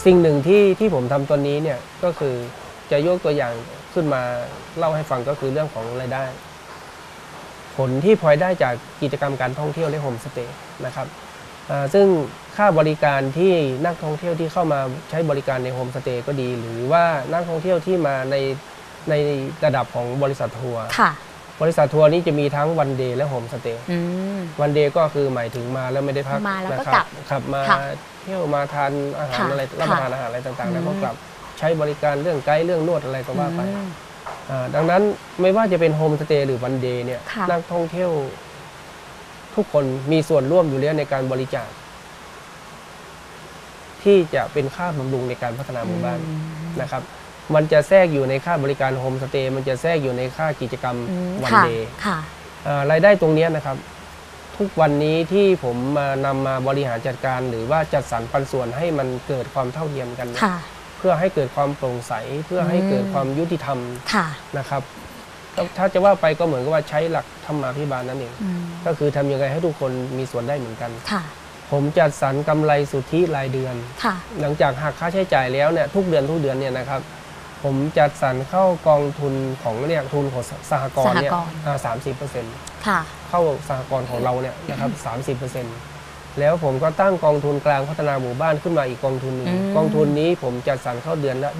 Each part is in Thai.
สิ่งหนึ่งที่ผมทำตอนนี้เนี่ยก็คือจะยกตัวอย่างขึ้นมาเล่าให้ฟังก็คือเรื่องของรายได้ ผลที่พลอยได้จากกิจกรรมการท่องเที่ยวและโฮมสเตย์นะครับซึ่งค่าบริการที่นักท่องเที่ยวที่เข้ามาใช้บริการในโฮมสเตย์ก็ดีหรือว่านักท่องเที่ยวที่มาในระดับของบริษัททัวร์บริษัททัวร์นี้จะมีทั้งวันเดย์และโฮมสเตย์วันเดย์ก็คือหมายถึงมาแล้วไม่ได้พักนะครับขับมาเที่ยวมาทานอาหารอะไรรับประทานอาหารอะไรต่างๆแล้วก็กลับใช้บริการเรื่องไกด์เรื่องนวดอะไรก็ว่าไปดังนั้นไม่ว่าจะเป็นโฮมสเตย์หรือวันเดย์เนี่ยนักท่องเที่ยวทุกคนมีส่วนร่วมอยู่แล้วในการบริจาคที่จะเป็นค่าบำรุงในการพัฒนาหมู่บ้านนะครับมันจะแทรกอยู่ในค่าบริการโฮมสเตย์มันจะแทรกอยู่ในค่ากิจกรรมวันเดย์รายได้ตรงนี้นะครับทุกวันนี้ที่ผมนำมาบริหารจัดการหรือว่าจัดสรรปันส่วนให้มันเกิดความเท่าเทียมกันเพื่อให้เกิดความโปร่งใสเพื่อให้เกิดความยุติธรรมนะครับถ้าจะว่าไปก็เหมือนกับว่าใช้หลักธรรมาภิบาลนั่นเองก็คือทำยังไงให้ทุกคนมีส่วนได้เหมือนกันผมจัดสรรกำไรสุทธิรายเดือนหลังจากหักค่าใช้จ่ายแล้วเนี่ยทุกเดือนเนี่ยนะครับผมจัดสรรเข้ากองทุนของเรียกทุนของสหกรณ์เนี่ย30%เข้าสหกรณ์ของเราเนี่ยนะครับ30%แล้วผมก็ตั้งกองทุนกลางพัฒนาหมู่บ้านขึ้นมาอีกกองทุนหนึ่งกองทุนนี้ผมจัดสรรเข้าเดือนละ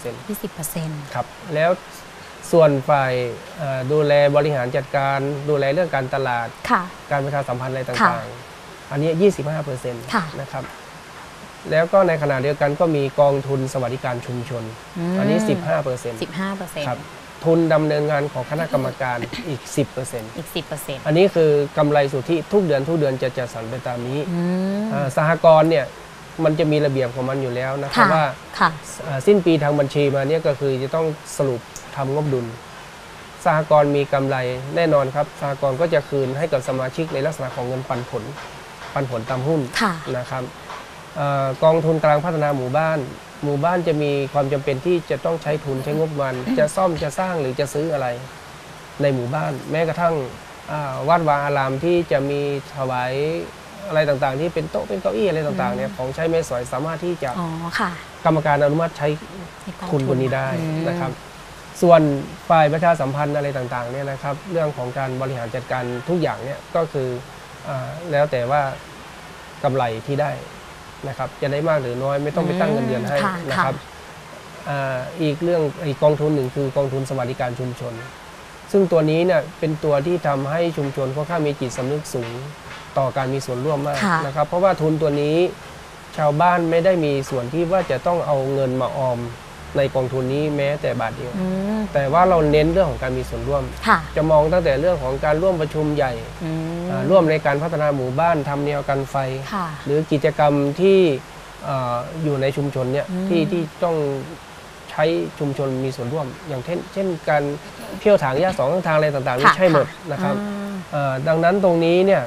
20%ครับแล้วส่วนฝ่ายดูแลบริหารจัดการดูแลเรื่องการตลาดการประชาสัมพันธ์อะไรต่างๆอันนี้ 25% นะครับแล้วก็ในขณะเดียวกันก็มีกองทุนสวัสดิการชุมชนอันนี้ 15%ครับทุนดำเนินงานของคณะกรรมการอีก 10%อันนี้คือกำไรสุทธิทุกเดือนจะจัดสรรไปตามนี้สหกรณ์เนี่ยมันจะมีระเบียบของมันอยู่แล้วนะครับว่าสิ้นปีทางบัญชีมาเนี่ยก็คือจะต้องสรุปทำงบดุลสหกรณ์มีกำไรแน่นอนครับสหกรณ์ก็จะคืนให้กับสมาชิกในลักษณะของเงินปันผลตามหุ้นนะครับกองทุนกลางพัฒนาหมู่บ้านจะมีความจำเป็นที่จะต้องใช้ทุนใช้งบประมาณจะซ่อมจะสร้างหรือจะซื้ออะไรในหมู่บ้านแม้กระทั่งวัดวาอารามที่จะมีถวายอะไรต่างๆที่เป็นโต๊ะเป็นเก้าอี้อะไรต่างๆเนี่ยของใช้ไม้สอยสามารถที่จะกรรมการอนุมัติใช้ทุนคนนี้ได้นะครับส่วนฝ่ายประชาสัมพันธ์อะไรต่างๆเนี่ยนะครับเรื่องของการบริหารจัดการทุกอย่างเนี่ยก็คือแล้วแต่ว่ากำไรที่ได้นะครับจะได้มากหรือน้อยไม่ต้องไปตั้งเงินเดือนให้นะครับอีกกองทุนหนึ่งคือกองทุนสวัสดิการชุมชนซึ่งตัวนี้เนี่ยเป็นตัวที่ทำให้ชุมชนค่อนข้างมีจิตสำนึกสูงต่อการมีส่วนร่วมมากนะครับเพราะว่าทุนตัวนี้ชาวบ้านไม่ได้มีส่วนที่ว่าจะต้องเอาเงินมาออมในกองทุนนี้แม้แต่บาทเดียวแต่ว่าเราเน้นเรื่องของการมีส่วนร่วมจะมองตั้งแต่เรื่องของการร่วมประชุมใหญ่ร่วมในการพัฒนาหมู่บ้านทำแนวกันไฟหรือกิจกรรมที่อยู่ในชุมชนเนี่ยที่ต้องใช้ชุมชนมีส่วนร่วมอย่างเช่นการเที่ยวถางหญ้า2 ข้างทางอะไรต่างๆนี่ใช่หมดนะครับดังนั้นตรงนี้เนี่ย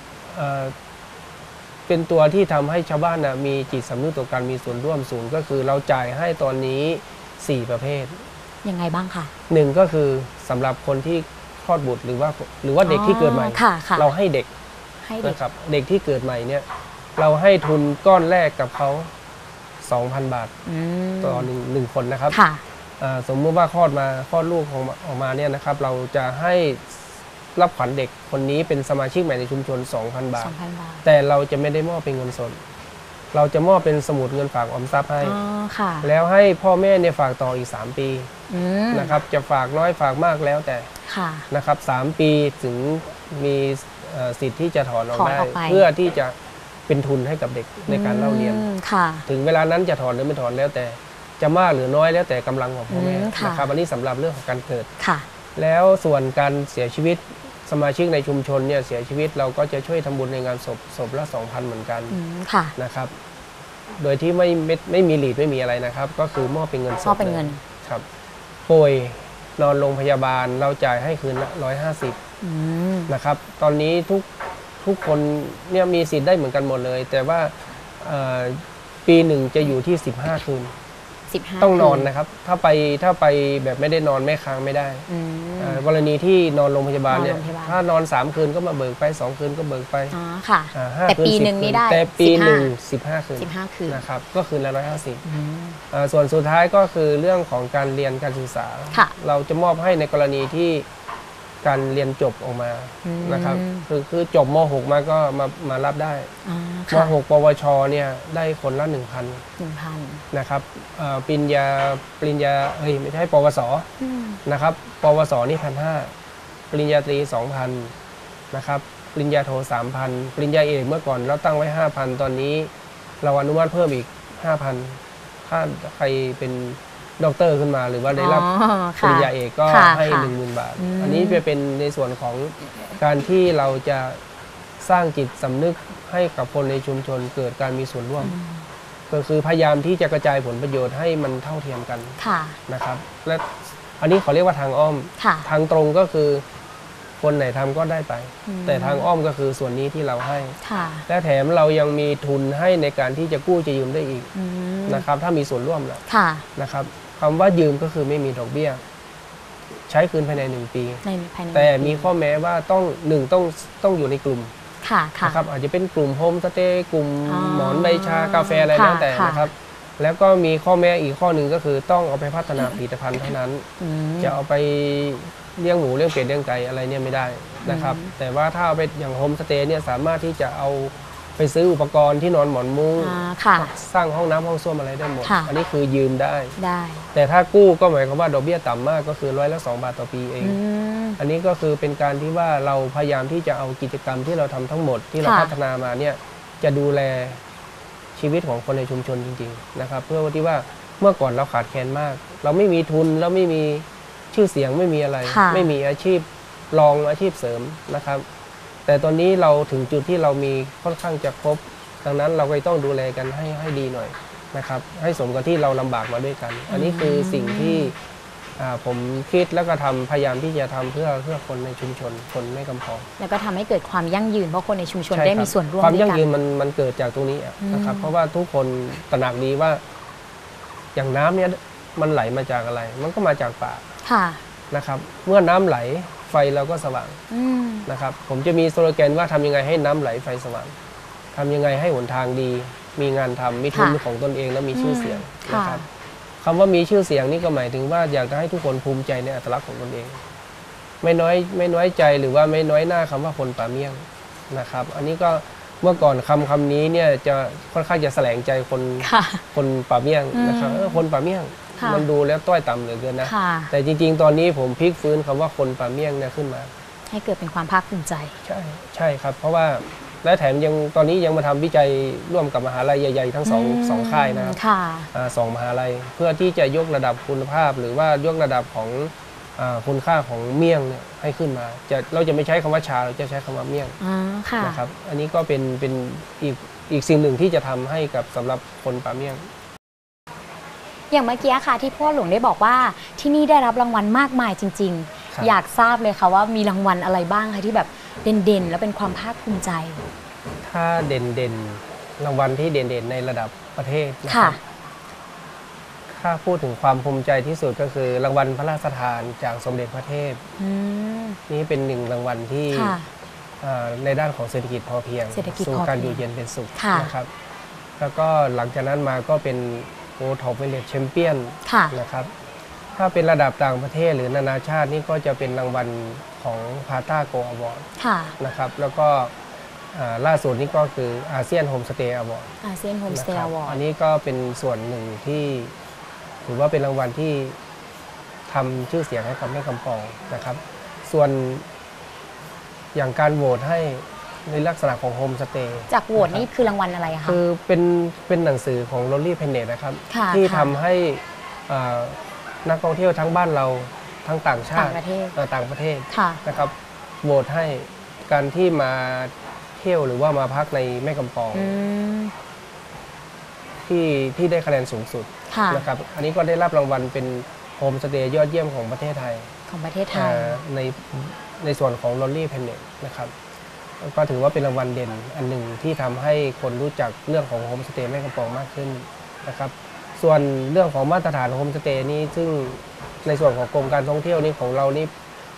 เป็นตัวที่ทำให้ชาวบ้านมีจิตสำนึกต่อการมีส่วนร่วมสูงก็คือเราจ่ายให้ตอนนี้4 ประเภทยังไงบ้างคะ1ก็คือสำหรับคนที่คลอดบุตรหรือว่าเด็กที่เกิดใหม่เราให้เด็กนะครับเด็กที่เกิดใหม่เนี่ยเราให้ทุนก้อนแรกกับเขา 2,000 บาทต่อหนึ่งคนนะครับสมมติว่าคลอดลูกออกมาเนี่ยนะครับเราจะให้รับขวัญเด็กคนนี้เป็นสมาชิกใหม่ในชุมชน 2,000 บาทแต่เราจะไม่ได้มอบเป็นเงินสดเราจะมอบเป็นสมุดเงินฝากออมทรัพย์ให้แล้วให้พ่อแม่เนี่ยฝากต่ออีก3 ปีนะครับจะฝากน้อยฝากมากแล้วแต่นะครับ3 ปีถึงมีสิทธิ์ที่จะถอนออกได้เพื่อที่จะเป็นทุนให้กับเด็กในการเล่าเรียนถึงเวลานั้นจะถอนหรือไม่ถอนแล้วแต่จะมากหรือน้อยแล้วแต่กำลังของพ่อแม่นะครับอันนี้สำหรับเรื่องของการเกิดแล้วส่วนการเสียชีวิตสมาชิกในชุมชนเนี่ยเสียชีวิตเราก็จะช่วยทำบุญในงานศพละ 2,000 เหมือนกันนะครับโดยที่ไม่มีหลีดไม่มีอะไรนะครับก็คือมอบเป็นเงินสดครับป่วยนอนโรงพยาบาลเราจ่ายให้คืนละ150นะครับตอนนี้ทุกคนเนี่ยมีสิทธิ์ได้เหมือนกันหมดเลยแต่ว่าปีหนึ่งจะอยู่ที่15 คืนต้องนอนนะครับถ้าไปแบบไม่ได้นอนไม่ค้างไม่ได้กรณีที่นอนโรงพยาบาลเนี่ยถ้านอน3 คืนก็มาเบิกไป2 คืนก็เบิกไปค่ะแต่ปีหนึ่งนี่ได้แต่ปีหนึ่ง15 คืนนะครับก็คืนละ150ส่วนสุดท้ายก็คือเรื่องของการเรียนการศึกษาเราจะมอบให้ในกรณีที่การเรียนจบออกมานะครับคือจบม.6 มาก็มารับได้ม.6 ปวชเนี่ยได้คนละ1,000นะครับปริญญาไม่ใช่ปวสนะครับปวสนี่1,500ปริญญาตรี 2,000นะครับปริญญาโท 3,000ปริญญาเอกเมื่อก่อนเราตั้งไว้ 5,000 ตอนนี้เราอนุมัติเพิ่มอีก 5,000 ถ้าใครเป็นด็อกเตอร์ขึ้นมาหรือว่าได้รับปริญญาเอกก็ให้ 10,000 บาทอันนี้จะเป็นในส่วนของการที่เราจะสร้างจิตสำนึกให้กับคนในชุมชนเกิดการมีส่วนร่วมก็คือพยายามที่จะกระจายผลประโยชน์ให้มันเท่าเทียมกันนะครับและอันนี้เขาเรียกว่าทางอ้อมทางตรงก็คือคนไหนทำก็ได้ไปแต่ทางอ้อมก็คือส่วนนี้ที่เราให้และแถมเรายังมีทุนให้ในการที่จะกู้จะยืมได้อีกนะครับถ้ามีส่วนร่วมแล้วนะครับคำว่ายืมก็คือไม่มีดอกเบี้ยใช้คืนภายใน1 ปีแต่มีข้อแม้ว่าต้องอยู่ในกลุ่มนะครับอาจจะเป็นกลุ่มโฮมสเตย์กลุ่มหมอนใบชากาแฟอะไรแล้วแต่นะครับแล้วก็มีข้อแม้อีกข้อหนึ่งก็คือต้องเอาไปพัฒนาผลิตภัณฑ์เท่านั้นจะเอาไปเลี้ยงหมูเลี้ยงเป็ดเลี้ยงไก่อะไรเนี่ยไม่ได้นะครับแต่ว่าถ้าเอาไปอย่างโฮมสเตย์เนี่ยสามารถที่จะเอาไปซื้ออุปกรณ์ที่นอนหมอนมุ้งสร้างห้องน้ำห้องส้วมอะไรได้หมดอันนี้คือยืมได้แต่ถ้ากู้ก็หมายความว่าดอกเบี้ยต่ำมากก็คือ200 บาทต่อปีเองอันนี้ก็คือเป็นการที่ว่าเราพยายามที่จะเอากิจกรรมที่เราทำทั้งหมดที่เราพัฒนามาเนี่ยจะดูแลชีวิตของคนในชุมชนจริงๆนะครับเพื่อที่ว่าเมื่อก่อนเราขาดแคลนมากเราไม่มีทุนแล้วไม่มีชื่อเสียงไม่มีอะไรไม่มีอาชีพรองอาชีพเสริมนะครับแต่ตอนนี้เราถึงจุดที่เรามีค่อนข้างจะครบดังนั้นเราก็ต้องดูแลกันให้ดีหน่อยนะครับให้สมกับที่เราลำบากมาด้วยกันอันนี้คือสิ่งที่ผมคิดแล้วก็พยายามที่จะทำเพื่อคนในชุมชนคนแม่กำปองแล้วก็ทำให้เกิดความยั่งยืนเพราะคนในชุมชนได้มีส่วนร่วมความยั่งยืนมันเกิดจากตรงนี้นะครับเพราะว่าทุกคนตระหนักดีว่าอย่างน้ำเนี่ยมันไหลมาจากอะไรมันก็มาจากป่านะครับเมื่อน้ำไหลไฟเราก็สว่างนะครับผมจะมีสโลแกนว่าทำยังไงให้น้ำไหลไฟสว่างทำยังไงให้หนทางดีมีงานทำมีทุนของตนเองและมีชื่อเสียงนะครับคำว่ามีชื่อเสียงนี่ก็หมายถึงว่าอยากจะให้ทุกคนภูมิใจในอัตลักษณ์ของตนเองไม่น้อยใจหรือว่าไม่น้อยหน้าคำว่าคนป่าเมี่ยงนะครับอันนี้ก็เมื่อก่อนคำนี้เนี่ยจะค่อนข้างจะแสลงใจคนป่าเมี่ยงนะครับคนป่าเมี่ยงมันดูแล้วต้อยต่ำเหลือเกินนะแต่จริงๆตอนนี้ผมพลิกฟื้นคำว่าคนป่าเมี่ยงเนี่ยขึ้นมาให้เกิดเป็นความภาคภูมิใจใช่ครับเพราะว่าและแถมยังตอนนี้ยังมาทำวิจัยร่วมกับมหาลัยใหญ่ๆทั้งสองค่ายนะครับ2 มหาลัยเพื่อที่จะยกระดับคุณภาพหรือว่ายกระดับของคุณค่าของเมี่ยงเนี่ยให้ขึ้นมาเราจะไม่ใช้คำว่าชาเราจะใช้คำว่าเมี่ยงนะครับอันนี้ก็เป็นอีกสิ่งหนึ่งที่จะทำให้กับสำหรับคนป่าเมี่ยงอย่างเมื่อกี้ค่ะที่พ่อหลวงได้บอกว่าที่นี่ได้รับรางวัลมากมายจริงๆอยากทราบเลยค่ะว่ามีรางวัลอะไรบ้างคะที่แบบเด่นๆแล้วเป็นความภาคภูมิใจถ้าเด่นรางวัลที่เด่นๆในระดับประเทศนะครับถ้าพูดถึงความภูมิใจที่สุดก็คือรางวัลพระราชทานจากสมเด็จพระเทพนี่เป็น1 รางวัลที่ในด้านของเศรษฐกิจพอเพียงสู่การอยู่เย็นเป็นสุขนะครับแล้วก็หลังจากนั้นมาก็เป็นโอท็อปเวเลตแชมเปี้ยนนะครับถ้าเป็นระดับต่างประเทศหรือนานาชาตินี่ก็จะเป็นรางวัลของพาต้าโกอวอร์ดนะครับแล้วก็ล่าสุดนี้ก็คืออาเซียนโฮมสเตย์อวอร์ดอันนี้ก็เป็นส่วนหนึ่งที่ถือว่าเป็นรางวัลที่ทำชื่อเสียงให้กับแม่กำปองนะครับส่วนอย่างการโหวตให้ในลักษณะของโฮมสเตย์จากโหวตนี่คือรางวัลอะไรคะคือเป็นหนังสือของโรลลี่เพนเนตนะครับที่ทำให้นักท่องเที่ยวทั้งบ้านเราทั้งต่างชาติต่างประเทศนะครับโหวตให้การที่มาเที่ยวหรือว่ามาพักในแม่กำปองที่ได้คะแนนสูงสุดนะครับอันนี้ก็ได้รับรางวัลเป็นโฮมสเตย์ยอดเยี่ยมของประเทศไทยในส่วนของโรลลี่เพนเนตนะครับก็ถือว่าเป็นรางวัลเด่นอันหนึ่งที่ทำให้คนรู้จักเรื่องของโฮมสเตย์แม่กำปองมากขึ้นนะครับส่วนเรื่องของมาตรฐานโฮมสเตย์นี้ซึ่งในส่วนของกรมการท่องเที่ยวนี้ของเรานี่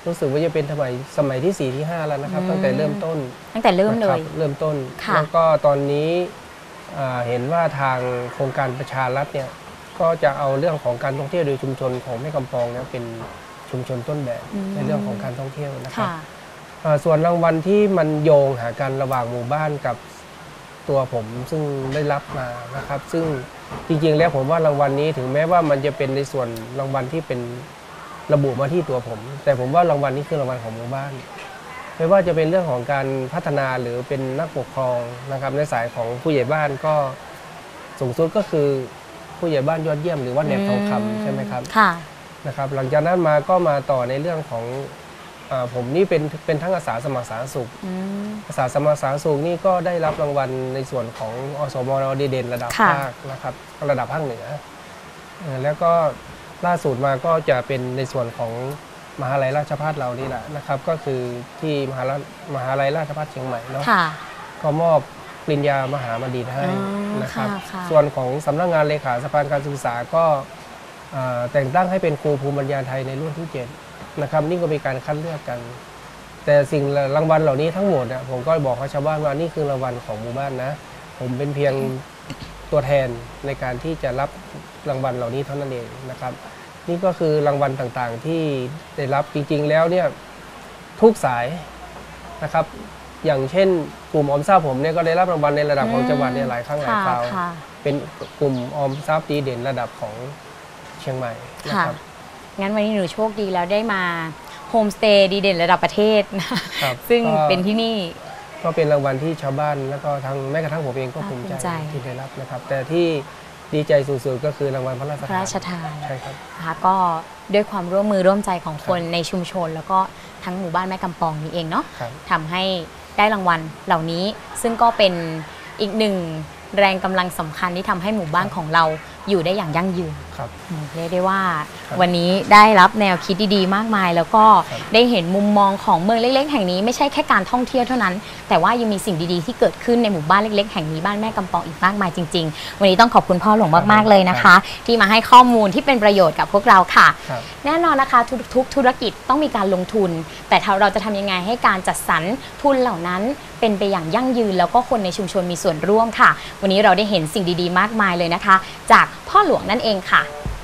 รู้สึกว่าจะเป็นสมัยที่4ที่5แล้วนะครับตั้งแต่เริ่มต้นเลยเริ่มต้นแล้วก็ตอนนี้เห็นว่าทางโครงการประชารัฐเนี่ยก็จะเอาเรื่องของการท่องเที่ยวโดยชุมชนของแม่กำปองเนี่ยเป็นชุมชนต้นแบบในเรื่องของการท่องเที่ยวนะครับส่วนรางวัลที่มันโยงหากันระหว่างหมู่บ้านกับตัวผมซึ่งได้รับมานะครับซึ่งจริงๆแล้วผมว่ารางวัลนี้ถึงแม้ว่ามันจะเป็นในส่วนรางวัลที่เป็นระบุมาที่ตัวผมแต่ผมว่ารางวัลนี้คือรางวัลของหมู่บ้านไม่ว่าจะเป็นเรื่องของการพัฒนาหรือเป็นนักปกครองนะครับในสายของผู้ใหญ่บ้านก็สูงสุดก็คือผู้ใหญ่บ้านยอดเยี่ยมหรือว่าแหนบทองคำใช่ไหมครับนะครับหลังจากนั้นมาก็มาต่อในเรื่องของผมนี่เป็นทั้งอาสาสมัครสาธารณสุขอาสาสมัครสาธารณสุขนี่ก็ได้รับรางวัลในส่วนของอสมดีเด่นระดับภาคนะครับระดับภาคเหนือแล้วก็ล่าสุดมาก็จะเป็นในส่วนของมหาลัยราชภัฏเรานี่แหละนะครับก็คือที่มหาลัยราชภัฏเชียงใหม่เนาะก็มอบปริญญามหาบัณฑิตให้นะครับส่วนของสำนักงานเลขาสภาการศึกษาก็แต่งตั้งให้เป็นครูภูมิปัญญาไทยในรุ่นที่7นะครับนี่ก็มีการคัดเลือกกันแต่สิ่งรางวัลเหล่านี้ทั้งหมดผมก็บอกให้ชาวบ้านว่านี่คือรางวัลของหมู่บ้านนะผมเป็นเพียงตัวแทนในการที่จะรับรางวัลเหล่านี้เท่านั้นเองนะครับนี่ก็คือรางวัลต่างๆที่ได้รับจริงๆแล้วเนี่ยทุกสายนะครับอย่างเช่นกลุ่มออมทรัพย์ผมเนี่ยก็ได้รับรางวัลในระดับของจังหวัดเนี่ยหลายครั้งหลายคราวเป็นกลุ่มออมทรัพย์ดีเด่นระดับของเชียงใหม่นะครับงั้นวันนี้หนูโชคดีแล้วได้มาโฮมสเตย์ดีเด่นระดับประเทศนะซึ่งเป็นที่นี่ก็เป็นรางวัลที่ชาวบ้านแล้วก็ทางแม้กระทั่งผมเองก็ภูมิใจที่ได้รับนะครับแต่ที่ดีใจสุดๆก็คือรางวัลพระราชทานใช่ครับก็ด้วยความร่วมมือร่วมใจของคนในชุมชนแล้วก็ทั้งหมู่บ้านแม่กำปองนี้เองเนาะทำให้ได้รางวัลเหล่านี้ซึ่งก็เป็นอีกหนึ่งแรงกำลังสำคัญที่ทำให้หมู่บ้านของเราอยู่ได้อย่างยั่งยืนเรียกได้ว่าวันนี้ได้รับแนวคิดดีๆมากมายแล้วก็ได้เห็นมุมมองของเมืองเล็กๆแห่งนี้ไม่ใช่แค่การท่องเที่ยวเท่านั้นแต่ว่ายังมีสิ่งดีๆที่เกิดขึ้นในหมู่บ้านเล็กๆแห่งนี้บ้านแม่กำปองอีกมากมายจริงๆวันนี้ต้องขอบคุณพ่อหลวงมากๆเลยนะคะที่มาให้ข้อมูลที่เป็นประโยชน์กับพวกเราค่ะแน่นอนนะคะทุกธุรกิจต้องมีการลงทุนแต่เราจะทำยังไงให้การจัดสรรทุนเหล่านั้นเป็นไปอย่างยั่งยืนแล้วก็คนในชุมชนมีส่วนร่วมค่ะวันนี้เราได้เห็นสิ่งดีๆมากมายเลยนะคะจากพ่อหลวงนั่นเองค่ะ